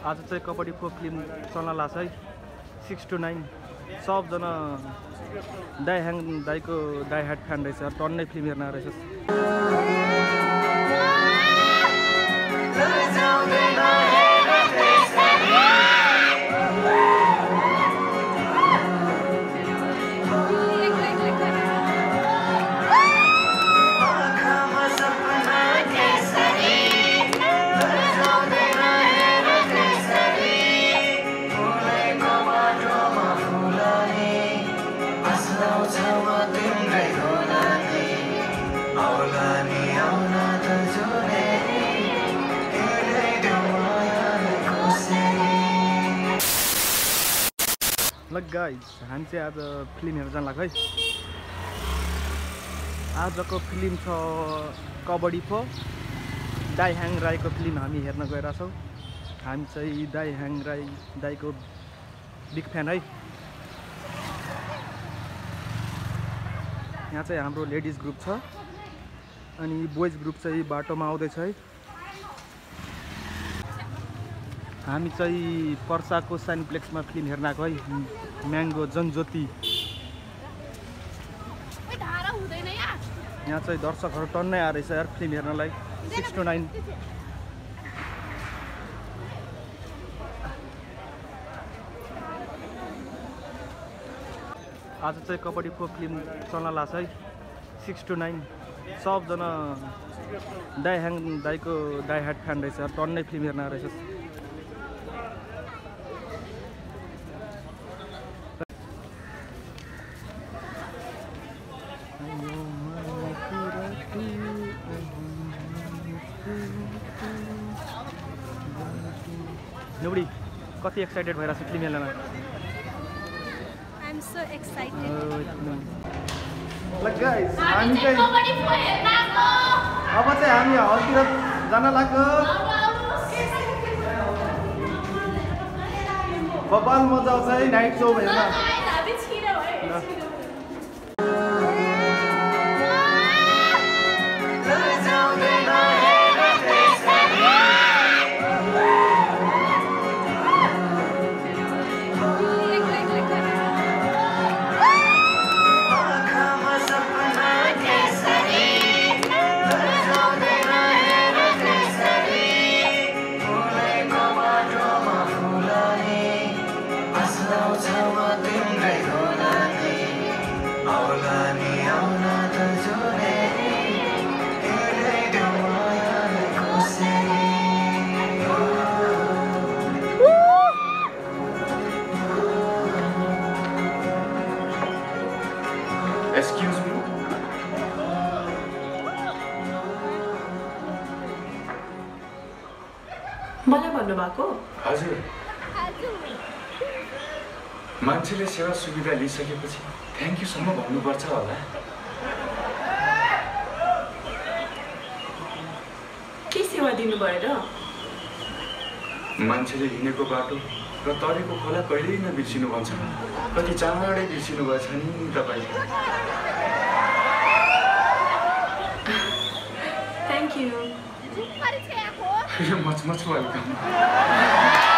आज चाहिँ कबड्डी 4 फिल्म चल्न छ है 6 to 9 सबजना दाइहाङ दाइको दाइ हार्ट फ्यान रहेछ टन्नै फिल्म हेर्न रहेछ ल गाइज हामी चाहिँ आज फिल्म हेर्न जान लाग्यो है आजको फिल्म छ कबड्डी 4 दाइहाङ राईको फिल्म हामी हेर्न गइरहेछौँ हामी चाहिँ दाइहाङ राई दाइको बिग फ्यान है यहाँ चाहिँ हाम्रो लेडिज ग्रुप छ अनि बोइज ग्रुप चाहिँ बाटोमा आउँदैछ है हामी चाहिँ पर्साको साइनप्लेक्समा फिल्म हेर्न आएको है म्याङ्गो जनज्योति यहाँ चाहिँ दर्शकहरू टन्नै आएर रहेछ यार फिल्म हेर्नलाई 6 to 9 आज चाहिँ कबड्डी 4 फिल्म चल्न छ है 6 to 9 सबजना दाइहाङ दाइको दाइ हार्ट फ्यान रहेछ टन्नै फिल्म हेर्न रहेछ Nobody, कति एक्साइटेड भइरहेछ फिल्म हेर्नमा I am so excited. Like guys, हामी चाहिँ अब चाहिँ हामी हलतिर जान लाग्यो बबाल मजा आउँछ है नाइट सो हेर्न Excuse me. मलाई भन्नुभएको हजुर मान्छेले सेवा सुविधा लिइसकेपछि थ्याङ्क यू सम्म भन्नुपर्छ होला के सेवा दिनुभयो र मान्छेले हिँडेको बाटो र तरेको खोला कहिल्यै नबिर्सिनु भन्छ कति चाँडै बिर्सिनु भएछ नि तपाईँ थ्याङ्क यू मच वेलकम